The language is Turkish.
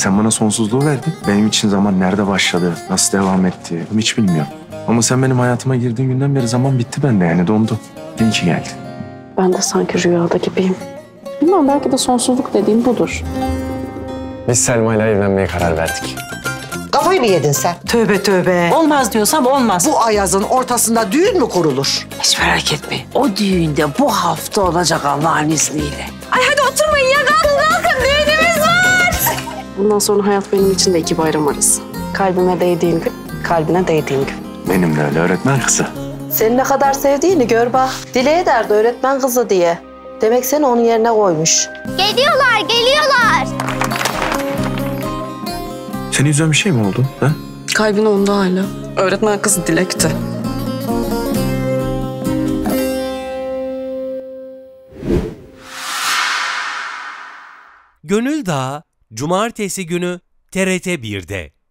Sen bana sonsuzluğu verdin. Benim için zaman nerede başladı, nasıl devam etti bunu hiç bilmiyorum. Ama sen benim hayatıma girdiğin günden beri zaman bitti bende, yani dondu. İyi ki geldin. Ben de sanki rüyada gibiyim. Bilmem, belki de sonsuzluk dediğim budur. Biz Selma ile evlenmeye karar verdik. Kafayı mı yedin sen? Tövbe tövbe. Olmaz diyorsam olmaz. Bu ayazın ortasında düğün mü kurulur? Hiç merak etme. O düğünde bu hafta olacak Allah'ın izniyle. Ay hadi oturmayın ya. Kalkın düğünümüz var. Bundan sonra hayat benim için de 2 bayram arası. Kalbime değdiğin gün, kalbine değdiğin gün. Benim de öyle öğretmen kızı. Seni ne kadar sevdiğini gör bak. Dile ederdi öğretmen kızı diye. Demek seni onun yerine koymuş. Geliyorlar, geliyorlar. Seni üzen bir şey mi oldu? Ha? Kalbin onda hala. Öğretmen kızı Dilek'ti. Gönül Dağı Cumartesi günü TRT 1'de.